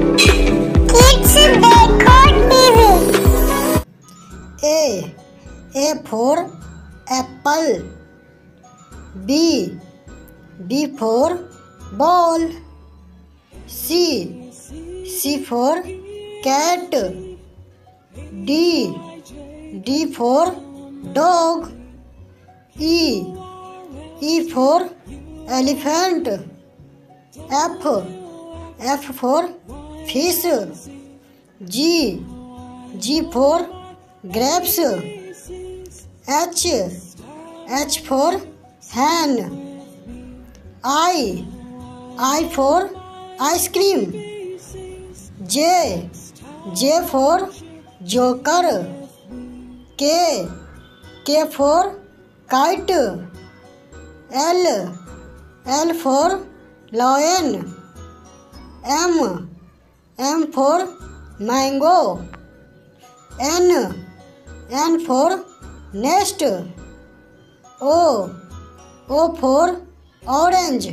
Kids देखो TV. A for apple. B for ball. C for cat. D for dog. E for elephant. F for fish. G for grapes. H for hen. I for ice cream. J for joker. K for kite. L for lion. M for mango. N for nest. O for orange.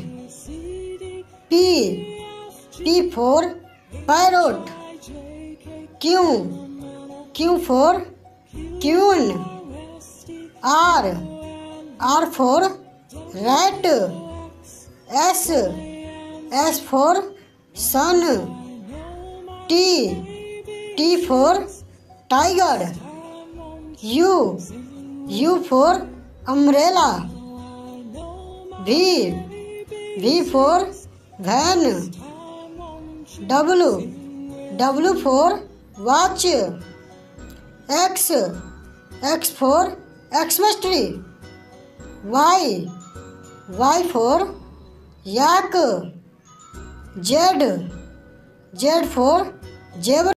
P for parrot. Q for queen. R for rat. S for sun. T for tiger. U for umbrella. V for van. W for watch. X for Xmas tree. Y for yak. Z for zebra.